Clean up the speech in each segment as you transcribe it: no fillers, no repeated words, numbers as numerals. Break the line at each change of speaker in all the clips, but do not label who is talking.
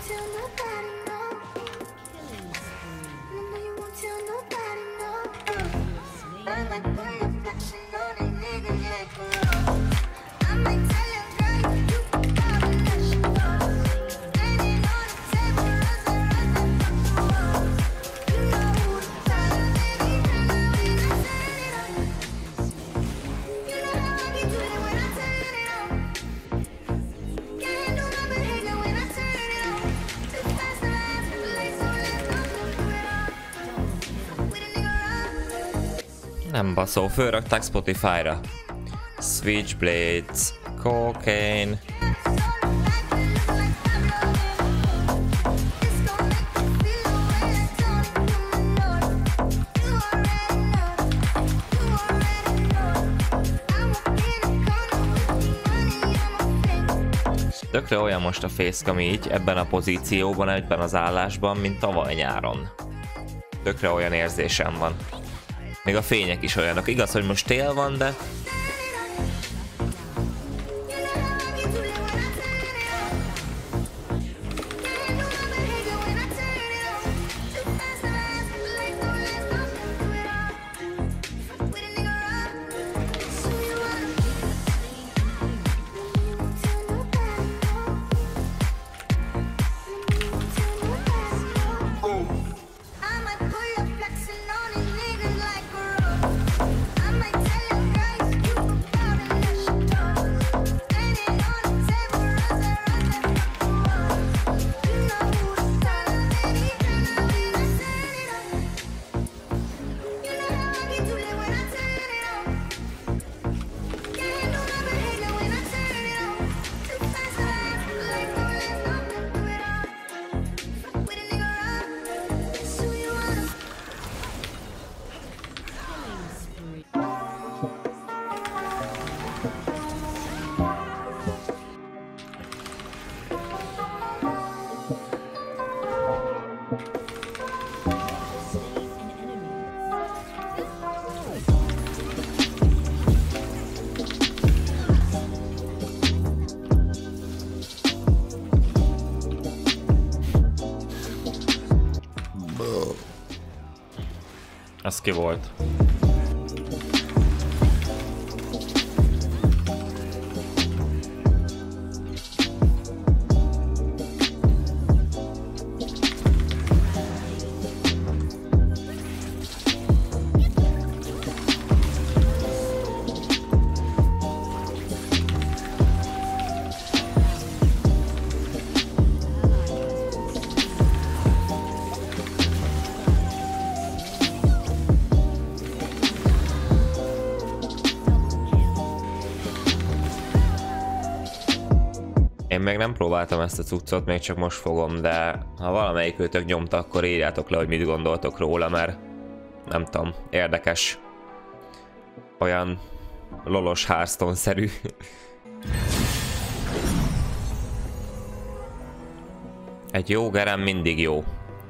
Nem baszó, fölrakták Spotify-ra. Switchblades, Cocaine. Tökre olyan most a facecam így, ebben a pozícióban, ebben az állásban, mint tavaly nyáron. Tökre olyan érzésem van. Még a fények is olyanok. Igaz, hogy most tél van, de... Az ki volt? Én még nem próbáltam ezt a cuccot, még csak most fogom, de ha valamelyik őtök nyomta, akkor írjátok le, hogy mit gondoltok róla, mert nem tudom, érdekes. Olyan lolos Hearthstone-szerű. Egy jó gerem mindig jó.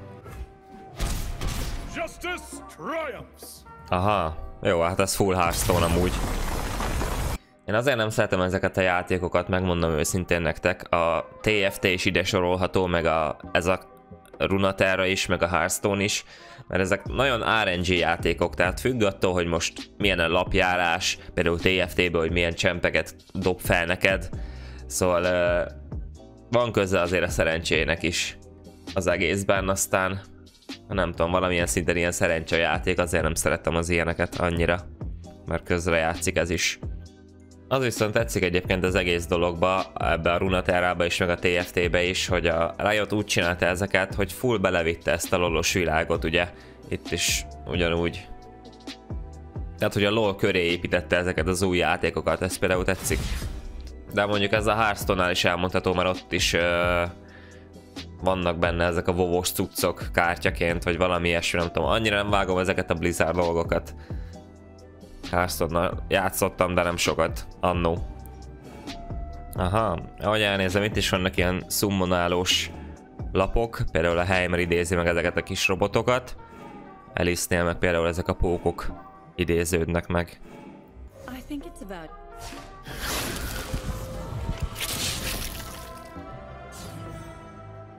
Aha, jó, hát ez full Hearthstone amúgy. Én azért nem szeretem ezeket a játékokat, megmondom őszintén nektek, a TFT is ide sorolható, meg ez a Runeterra is, meg a Hearthstone is, mert ezek nagyon RNG játékok, tehát függ attól, hogy most milyen a lapjárás, például TFT-ből, hogy milyen csempeket dob fel neked, szóval van köze azért a szerencsének is az egészben, aztán nem tudom, valamilyen szinten ilyen szerencsejáték, azért nem szeretem az ilyeneket annyira, mert közre játszik ez is. Az viszont tetszik egyébként az egész dologba, ebbe a Runeterrába is, meg a TFT-be is, hogy a Riot úgy csinálta ezeket, hogy full belevitte ezt a lolos világot, ugye, itt is ugyanúgy. Tehát, hogy a LoL köré építette ezeket az új játékokat, ez például tetszik. De mondjuk ez a Hearthstone-nál is elmondható, mert ott is vannak benne ezek a vovos cuccok kártyaként, vagy valami ilyesmi, nem tudom, annyira nem vágom ezeket a Blizzard dolgokat. Hearthstone-nal játszottam, de nem sokat, annó. Aha, ahogy elnézem, itt is vannak ilyen szummonálós lapok, például a Heimer idézi meg ezeket a kis robotokat. Alice-nél meg például ezek a pókok idéződnek meg.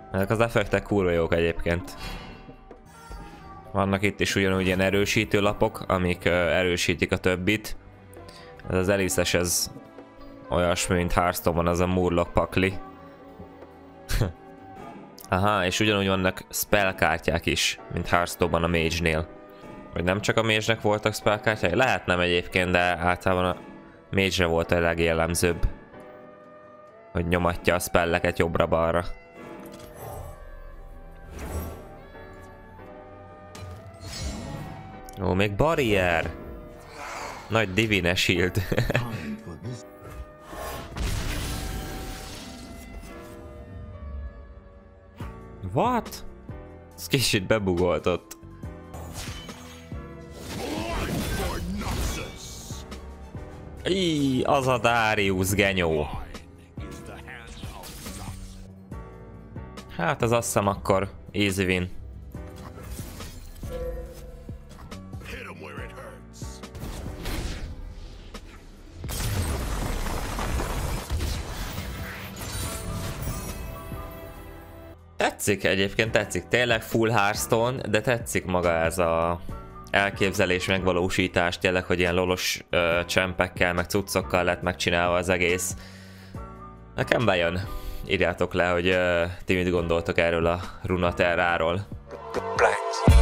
Ezek az effektek kurva jók egyébként. Vannak itt is ugyanúgy ilyen erősítő lapok, amik erősítik a többit. Ez az Elises, ez olyasmi, mint Hearthstone-ban az a Murloc pakli. Aha, és ugyanúgy vannak spellkártyák is, mint Hearthstone-ban a Mage-nél. Vagy nem csak a Mage-nek voltak spellkártyák? Lehet nem egyébként, de általában a Mage-re volt a legjellemzőbb. Hogy nyomatja a spelleket jobbra-balra. Ó, még barrier! Nagy Divine Shield. What? Ez kicsit bebugoltott. Íj, az a Darius genyó. Hát az azt hiszem akkor easy win. Tetszik egyébként, tetszik. Tényleg full Hearthstone, de tetszik maga ez a elképzelés, megvalósítás, tényleg, hogy ilyen lolos csempekkel, meg cuccokkal lett megcsinálva az egész. Nekem bejön. Írjátok le, hogy ti mit gondoltok erről a Runeterráról.